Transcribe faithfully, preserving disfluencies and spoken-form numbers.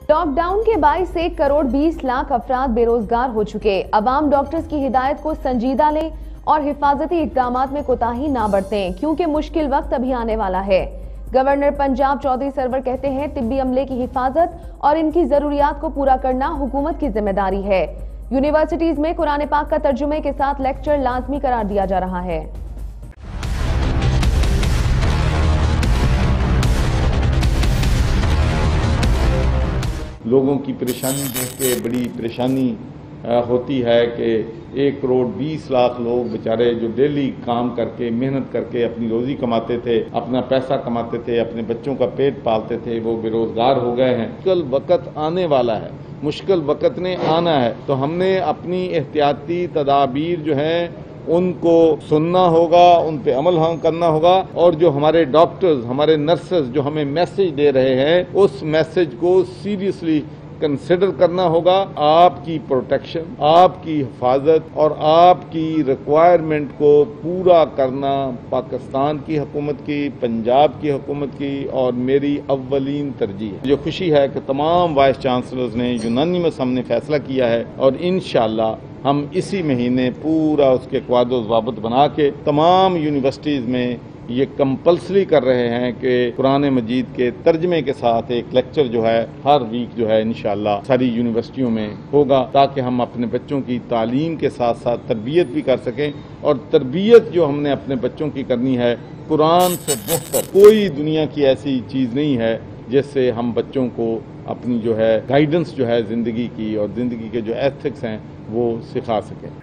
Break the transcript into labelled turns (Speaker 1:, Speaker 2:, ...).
Speaker 1: Lock down के बाईस एक करोड़ बीस लाख अफराद बेरोजगार हो चुके। अवाम डॉक्टर्स की हिदायत को संजीदा लें और हिफाजती इकदामात में कोताही ना बरतें, क्योंकि मुश्किल वक्त अभी आने वाला है। गवर्नर पंजाब चौधरी सरवर कहते हैं, तिब्बी अमले की हिफाजत और इनकी जरूरियात को पूरा करना हुकूमत की जिम्मेदारी है। यूनिवर्सिटीज में कुरान पाक का तर्जुमे के साथ लेक्चर लाजमी करार दिया जा रहा है।
Speaker 2: लोगों की परेशानी देख के बड़ी परेशानी होती है कि एक करोड़ बीस लाख लोग बेचारे जो डेली काम करके मेहनत करके अपनी रोजी कमाते थे, अपना पैसा कमाते थे, अपने बच्चों का पेट पालते थे, वो बेरोजगार हो गए हैं। मुश्किल वक्त आने वाला है, मुश्किल वक्त ने आना है, तो हमने अपनी एहतियाती तदाबीर जो है उनको सुनना होगा, उन पे अमल हम करना होगा, और जो हमारे डॉक्टर्स, हमारे नर्सेज जो हमें मैसेज दे रहे हैं, उस मैसेज को सीरियसली कंसिडर करना होगा। आपकी प्रोटेक्शन, आपकी हिफाजत और आपकी रिक्वायरमेंट को पूरा करना पाकिस्तान की हुकूमत की, पंजाब की हुकूमत की और मेरी अव्वलीन तरजीह है। जो खुशी है कि तमाम वाइस चांसलर्स ने यूनानिमस हमने फैसला किया है और इंशाअल्लाह हम इसी महीने पूरा उसके क्वादो ज़वाबित बना के तमाम यूनिवर्सिटीज़ में ये कंपल्सरी कर रहे हैं कि कुरान मजीद के तर्जमे के साथ एक लेक्चर जो है हर वीक जो है इंशाअल्लाह सारी यूनिवर्सिटियों में होगा, ताकि हम अपने बच्चों की तालीम के साथ साथ तरबियत भी कर सकें। और तरबियत जो हमने अपने बच्चों की करनी है, कुरान से बेहतर कोई दुनिया की ऐसी चीज़ नहीं है जिससे हम बच्चों को अपनी जो है गाइडेंस जो है ज़िंदगी की और ज़िंदगी के जो एथिक्स हैं वो सिखा सकें।